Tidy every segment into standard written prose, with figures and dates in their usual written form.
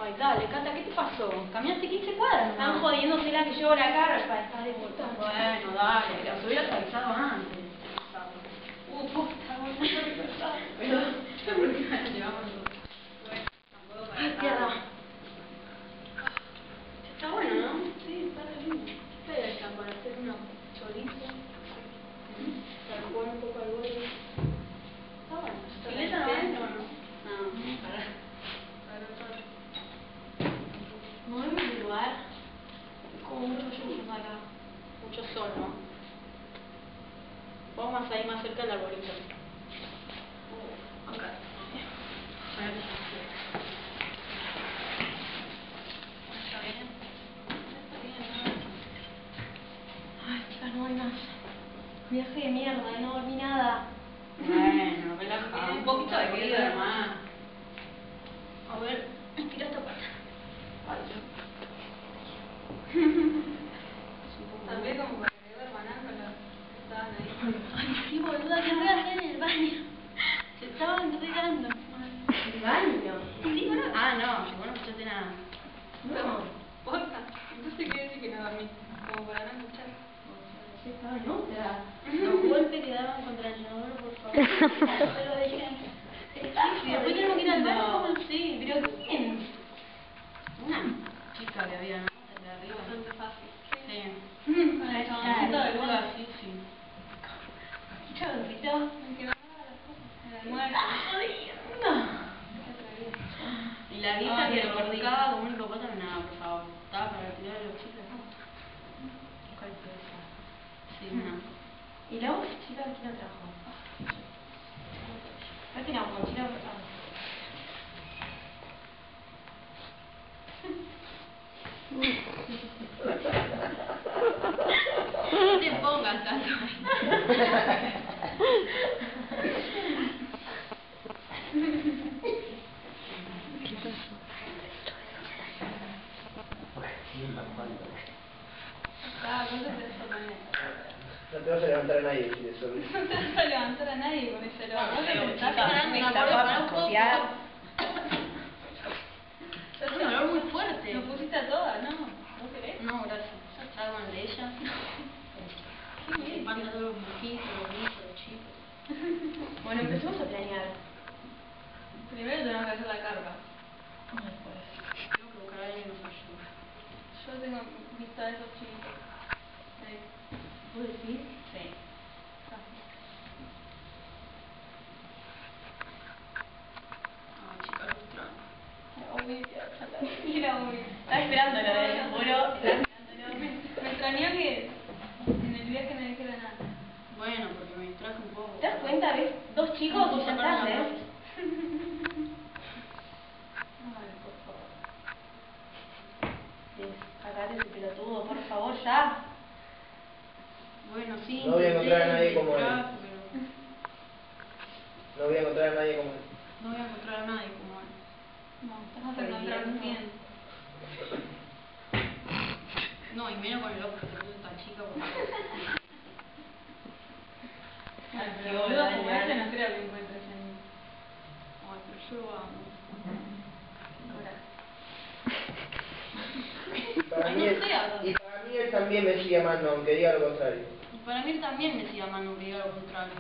Ay, dale, Cata, ¿qué te pasó? Caminaste 15 cuadras. Están jodiéndosela que llevo la carpa. Está de puta. Bueno, dale, las hubieras avisado antes. Puta, no sé qué pasar. Pero la próxima la llevamos nosotros. Bueno, tampoco para nada. Tierra. Está bueno, ¿no? Sí, está re lindo. ¿Qué hay allá para hacer una chorizo? Para jugar un poco al vuelo. Está bueno. ¿Pileta no hay? No, no. No, para todo. Movemos de lugar. Como un rollo acá. Mucho sol, ¿no? Vamos ahí más cerca del arbolito. Acá. A ver. ¿Está bien? Está bien, ¿no? Ay, chicas, no hay más. Viaje de mierda, no dormí nada. Bueno, relajada. Un poquito de vida nomás. A ver, estira esta pata. También como para que le hermanar con los que estaban ahí. Ay, sí, boluda, ¿qué voy a hacer en el baño? Se estaban regando. ¿El baño? Sí, bueno. Ah, no, si vos no escuchaste nada. No. Posta. Entonces quiere decir que no dormí. Como para no escuchar. Sí, estaba en otra. Los golpes que daban contra el inodoro, por favor. Se lo dejé. Sí, después tenemos que ir al baño. Sí, pero ¿quién? Una chica que había, ¿no? De arriba. Bastante fácil. Sí. Para el chaboncito de boda, sí, sí. ¿Qué chaboncito? Que no haga las cosas. El almuerzo. ¡Jodiendo! Y la vieja que lo buscaba como un hipopótamo, nada, por favor. Estaba para tirar a los chicos. ¿Cuál fue esa? Sí, no. ¿Y la otra chica quién la trajo? ¿No tiene una mochila? No te pongas tanto. No te vas a levantar a nadie si eso. No te vas a levantar a nadie con ese loco. Estás esperando una para un poco. Es un olor muy fuerte. ¿Lo pusiste a todas? No. ¿No querés? No, gracias. Ya trago el de ella. Qué bien. Van a todos los mojitos, los brillos, los chicos. Bueno, empecemos a planear. Primero tenemos que hacer la carga. Después. Tengo que buscar a alguien que nos ayude. Yo tengo vista de esos chicos. ¿Vos decís? Sí. Ay, chica, lo extraño. Mira, estaba esperándolo, juro. Me extrañó que en el viaje no dijera nada. Bueno, porque me distraje un poco. ¿Te das cuenta? ¿Ves? Dos chicos y ya estás, ¿eh? Ay, por favor. Sacate ese pelotudo, por favor, ya. Bueno, sí. No voy a encontrar a nadie como él. No voy a encontrar a nadie como él. No voy a encontrar a nadie como él. No, estás a encontrar bien. No, y menos con el ojo que se puso tan chica porque... Ay, pero boludo, como ese no creo que encuentres en mí. Ay, pero yo lo amo. Y para mí él también me sigue amando, aunque diga lo contrario. Y para mí él también me sigue amando, aunque diga lo contrario.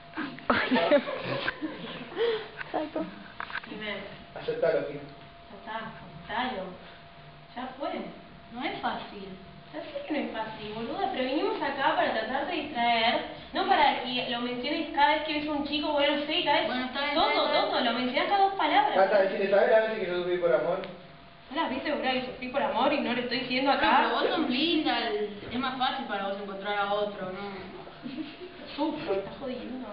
Aceptalo, Gil. Ya está, aceptalo. Ya fue. No es fácil. Ya sé que no es fácil, boluda, pero vinimos acá para tratar de distraer, no para que lo menciones cada vez que ves a un chico, bueno, sí, cada vez... Bueno, está bien. Todo, lo mencionas cada dos palabras. Hasta decirle, ¿sabes la vez que yo sufrí por amor? ¿No las viste una que sufrí por amor y no le estoy diciendo acá? No, pero vos sos linda, es más fácil para vos encontrar a otro, ¿no? Sufro, estás jodiendo.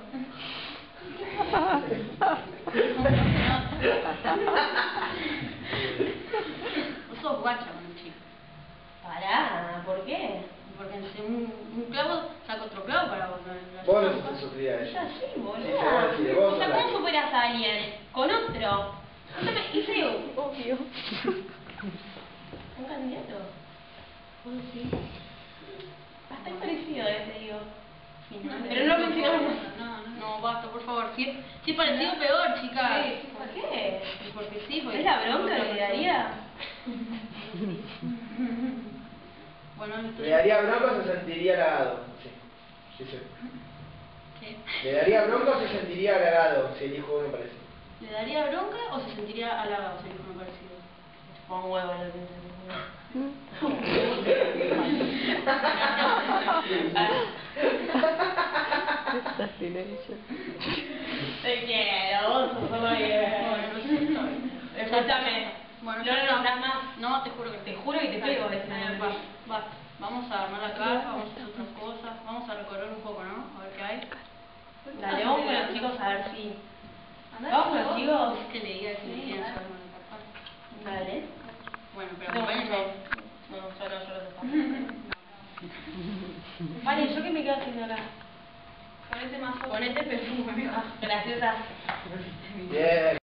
Vos sos guacha con un chico. Pará, ¿por qué? Porque un clavo saca otro clavo para vos. Vos no sos sufrida de ella. Es así, boluda. Sí, vos o sea, ¿cómo superas a alguien? ¿Con otro? Y feo. Obvio. ¿Un candidato? ¿Vos sí? Bastante parecido, te digo. Sí, no, pero no lo mencionamos. No, basta, por favor. Si es parecido, peor, chica. Sí, ¿por qué? Porque sí, porque... ¿Es la bronca que le daría? Bueno, ¿Le daría bronca o se sentiría halagado? Sí. Sí, sí. ¿Qué? ¿Le daría bronca o se sentiría halagado si elijo uno parecido? ¿Le daría bronca o se sentiría halagado si elijo uno parecido? Pon huevo en el Esta silencio. Te quiero, vos sos solo bien. Escúchame. Bueno, no lo nombras más. No, te juro que Te juro que te pego. Va. Vamos a armar la caja, vamos a hacer otras cosas, vamos a recorrer un poco, ¿no? A ver qué hay. Dale, vamos con los chicos a ver si... Andá, ¿Vamos con los chicos? Es que le diga que le quieran saber una carpa. Dale. Bueno, pero No, acompáñenme. yo los dejo. Vale, ¿yo qué me quedo haciendo acá? Ponete perfume, mejor. Graciosa. Bien.